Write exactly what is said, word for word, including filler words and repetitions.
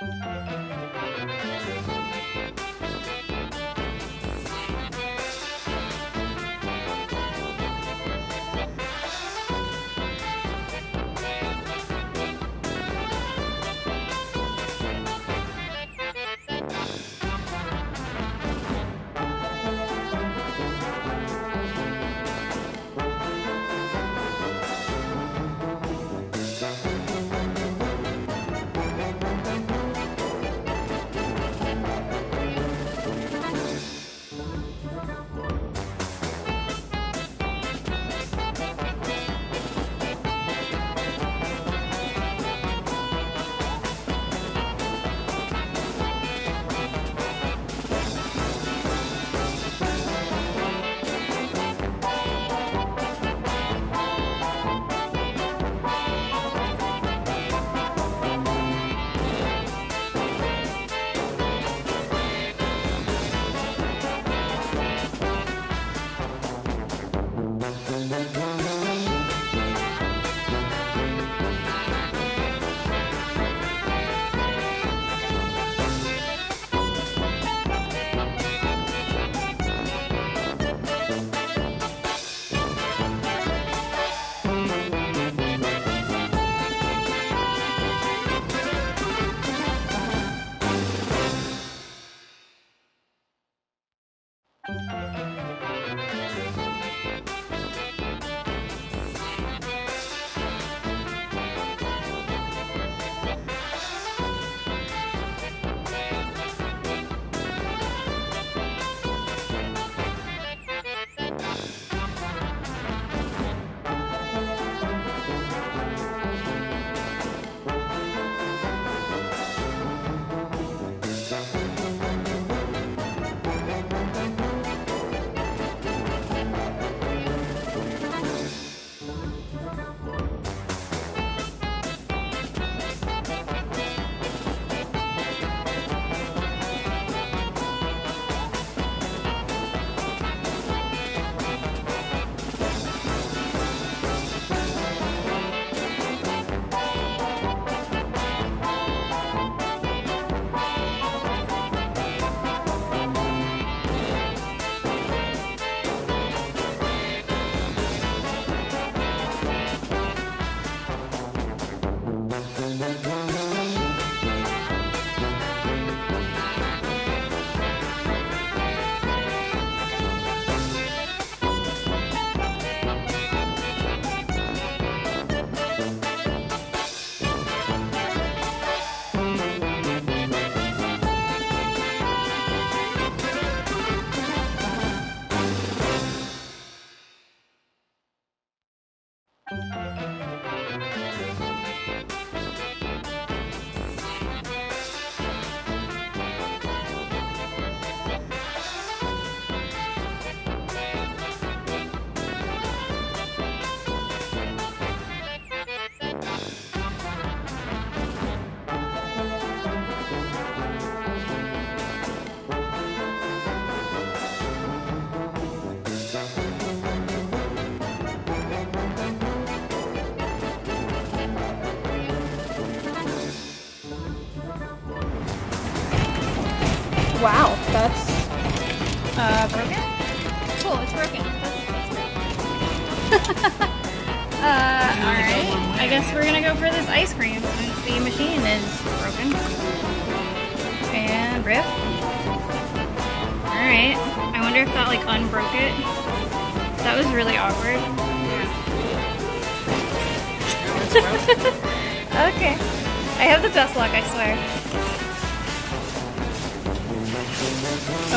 Wow, that's uh, broken? Cool, it's broken. That's, that's uh, alright. I guess we're gonna go for this ice cream since the machine is broken. And rip. Alright. I wonder if that like unbroke it. That was really awkward. Yeah. Okay. I have the best luck, I swear.